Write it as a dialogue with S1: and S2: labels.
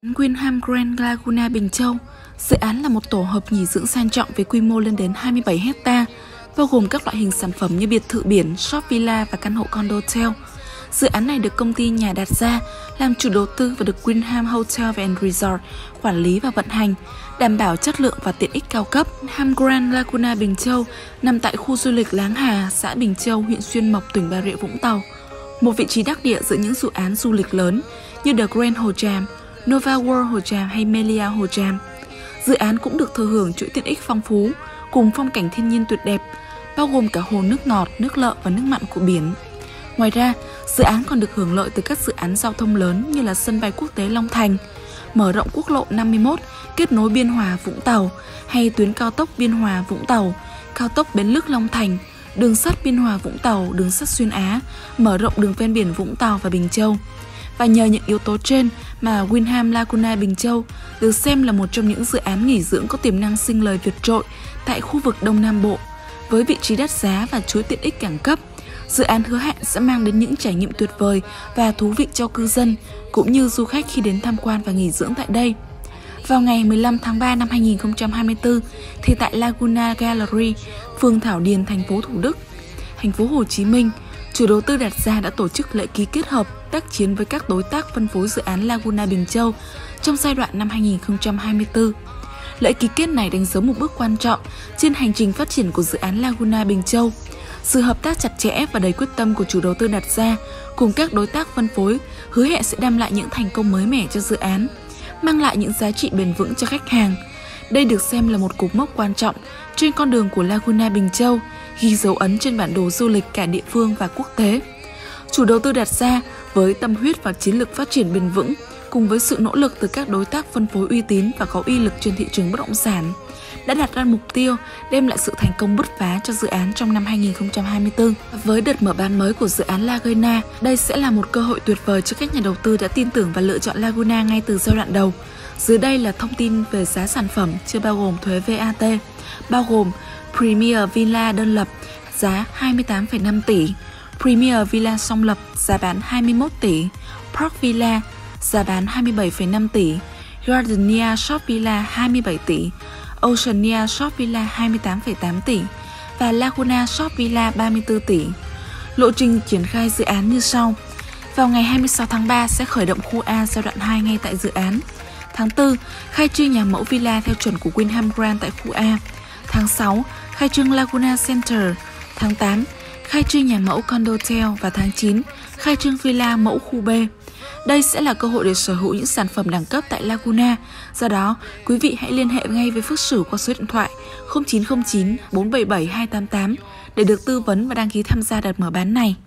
S1: Wyndham Grand Laguna Bình Châu. Dự án là một tổ hợp nghỉ dưỡng sang trọng với quy mô lên đến 27 hecta, bao gồm các loại hình sản phẩm như biệt thự biển, shop villa và căn hộ condotel. Dự án này được công ty nhà Đạt Gia làm chủ đầu tư và được Wyndham Hotel and Resort quản lý và vận hành, đảm bảo chất lượng và tiện ích cao cấp. Wyndham Grand Laguna Bình Châu nằm tại khu du lịch Láng Hà, xã Bình Châu, huyện Xuyên Mộc, tỉnh Bà Rịa Vũng Tàu. Một vị trí đắc địa giữa những dự án du lịch lớn như The Grand Hồ Tràm, Nova World Hồ Tràm hay Melia Hồ Tràm. Dự án cũng được thừa hưởng chuỗi tiện ích phong phú cùng phong cảnh thiên nhiên tuyệt đẹp, bao gồm cả hồ nước ngọt, nước lợ và nước mặn của biển. Ngoài ra, dự án còn được hưởng lợi từ các dự án giao thông lớn như là sân bay quốc tế Long Thành, mở rộng quốc lộ 51 kết nối Biên Hòa Vũng Tàu hay tuyến cao tốc Biên Hòa Vũng Tàu, cao tốc Bến Lức Long Thành, đường sắt Biên Hòa Vũng Tàu, đường sắt Xuyên Á, mở rộng đường ven biển Vũng Tàu và Bình Châu. Và nhờ những yếu tố trên mà Wyndham Laguna Bình Châu được xem là một trong những dự án nghỉ dưỡng có tiềm năng sinh lời vượt trội tại khu vực Đông Nam Bộ. Với vị trí đắt giá và chuỗi tiện ích đẳng cấp, dự án hứa hẹn sẽ mang đến những trải nghiệm tuyệt vời và thú vị cho cư dân cũng như du khách khi đến tham quan và nghỉ dưỡng tại đây. Vào ngày 15 tháng 3 năm 2024, thì tại Laguna Gallery, phường Thảo Điền, thành phố Thủ Đức, thành phố Hồ Chí Minh, chủ đầu tư Đạt Gia đã tổ chức lễ ký kết hợp tác chiến với các đối tác phân phối dự án Laguna Bình Châu trong giai đoạn năm 2024. Lễ ký kết này đánh dấu một bước quan trọng trên hành trình phát triển của dự án Laguna Bình Châu. Sự hợp tác chặt chẽ và đầy quyết tâm của chủ đầu tư Đạt Gia cùng các đối tác phân phối hứa hẹn sẽ đem lại những thành công mới mẻ cho dự án, mang lại những giá trị bền vững cho khách hàng. Đây được xem là một cột mốc quan trọng trên con đường của Laguna Bình Châu, ghi dấu ấn trên bản đồ du lịch cả địa phương và quốc tế. Chủ đầu tư Đạt Gia với tâm huyết và chiến lược phát triển bền vững cùng với sự nỗ lực từ các đối tác phân phối uy tín và có uy lực trên thị trường bất động sản đã đặt ra mục tiêu đem lại sự thành công bứt phá cho dự án trong năm 2024. Với đợt mở bán mới của dự án Laguna, đây sẽ là một cơ hội tuyệt vời cho các nhà đầu tư đã tin tưởng và lựa chọn Laguna ngay từ giai đoạn đầu. Dưới đây là thông tin về giá sản phẩm chưa bao gồm thuế VAT, bao gồm Premier Villa đơn lập giá 28,5 tỷ, Premier Villa song lập giá bán 21 tỷ, Park Villa giá bán 27,5 tỷ, Gardenia Shop Villa 27 tỷ, Oceania Shop Villa 28,8 tỷ và Laguna Shop Villa 34 tỷ. Lộ trình triển khai dự án như sau. Vào ngày 26 tháng 3 sẽ khởi động khu A giai đoạn 2 ngay tại dự án. Tháng 4, khai trương nhà mẫu villa theo chuẩn của Wyndham Grand tại khu A. Tháng 6, khai trương Laguna Center. Tháng 8, khai trương nhà mẫu condotel và tháng 9, khai trương villa mẫu khu B. Đây sẽ là cơ hội để sở hữu những sản phẩm đẳng cấp tại Laguna. Do đó, quý vị hãy liên hệ ngay với Phước Sửu qua số điện thoại 0909 477 288 để được tư vấn và đăng ký tham gia đợt mở bán này.